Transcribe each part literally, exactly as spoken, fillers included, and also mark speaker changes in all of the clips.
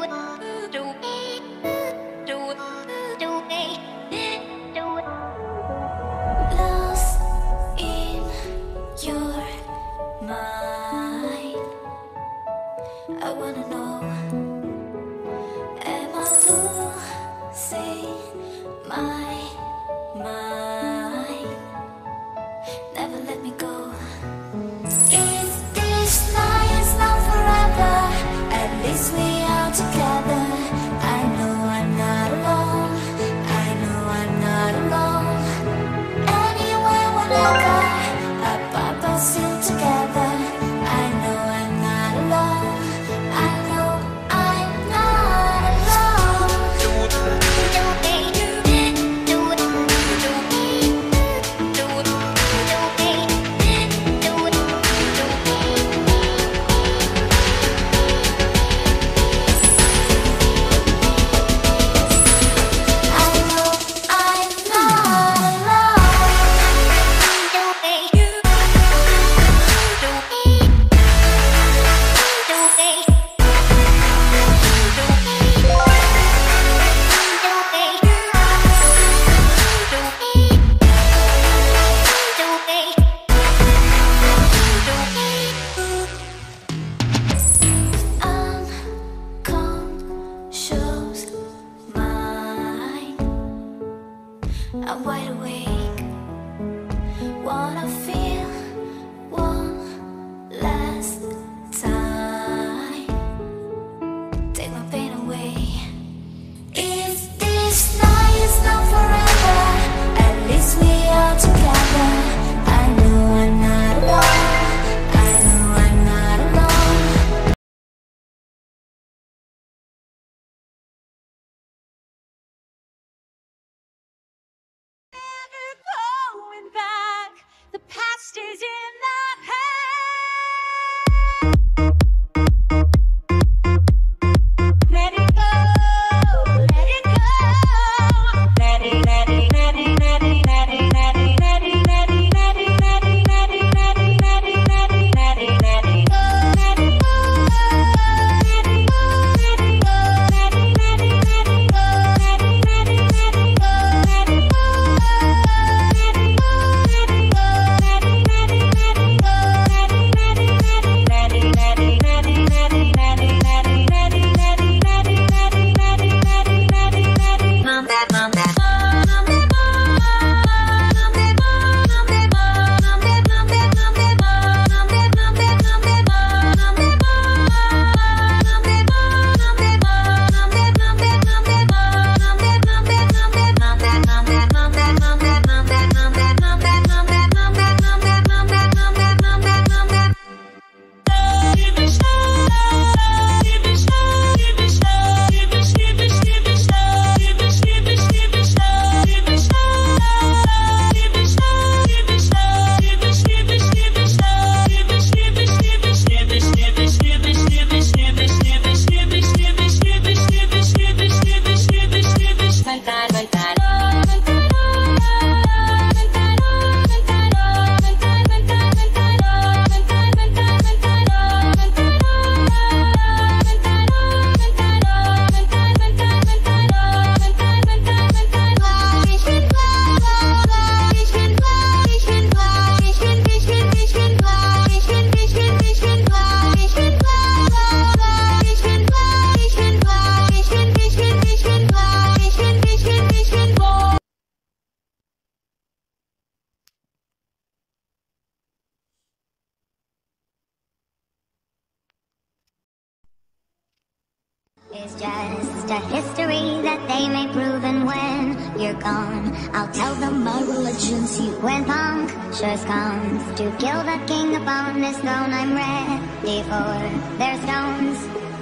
Speaker 1: It's just a history that they may prove, and when you're gone, I'll tell them my religion's you. When punctures comes to kill the king upon his throne, I'm ready for their stones.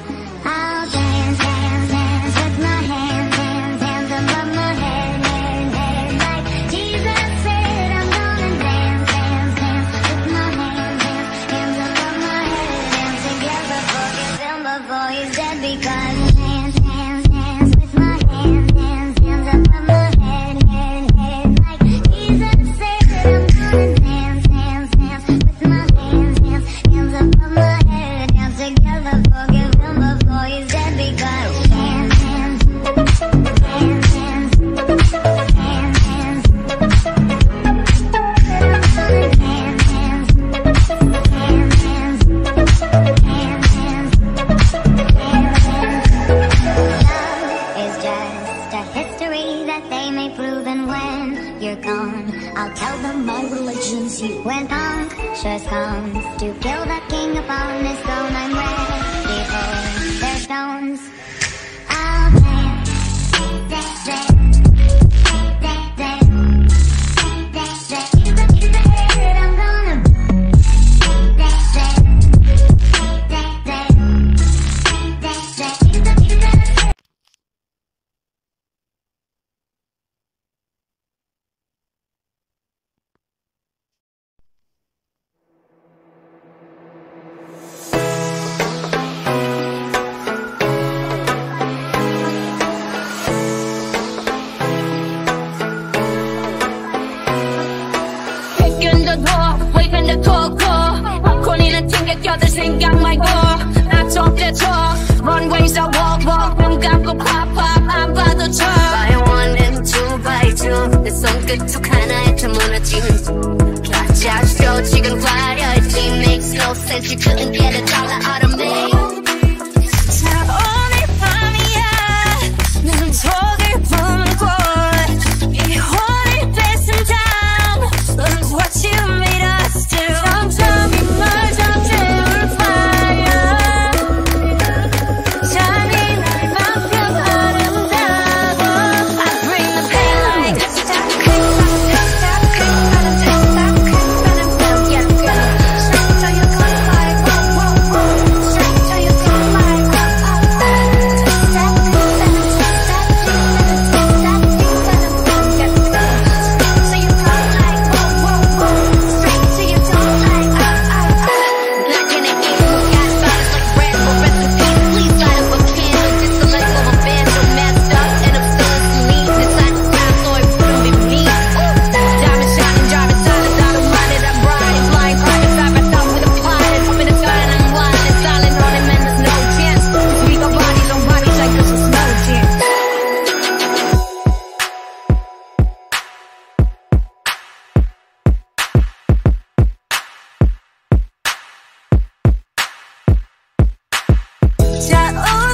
Speaker 1: I'll dance, dance, dance with my hands, hands, hands above my head, head, head, like Jesus said. I'm gonna dance, dance, dance with my hands, hands, hands above my head, dance together, forgive him before he's dead, because hands, hands, hands with my hands, hands, hands above my head, head, head, like Jesus said. I'm gonna dance, dance, dance with my hands, hands, hands above my head, dance together, forgive him.
Speaker 2: 너의 곁을 생각 말고 나 좀 떼줘 Runways I walk walk 눈 감고 pop pop 안 봐도 쳐 By one and two by two 내 손끝 툭 하나에 다 무너지는 가짜쇼 지금 화려했지 Makes no sense you couldn't get a dollar out of me 자 오늘 밤이야 눈 속을 품고 이 혼을 뺏은 다음 Look what you made us do 점점 널 잠재울 fire 잠이 날 만큼 아름다워 I bring the pain like stop creep stop creep stop creep stop creep shine till you come like whoa whoa whoa shine till you come like oh oh oh stop creep stop creep stop creep so you come like whoa whoa whoa straight till you don't like oh oh oh not gonna eat who got bottles like Red Bull rest in peace please light up a candle just to let go of a band so messed up and I'm still in me inside the crowd so it wouldn't be me diamond shining driving silence I don't mind it I'm riding flying private side by side with a pilot up in the sky and I'm wild and silent on it man there's no chance we got bodies on bodies like this is no chance 자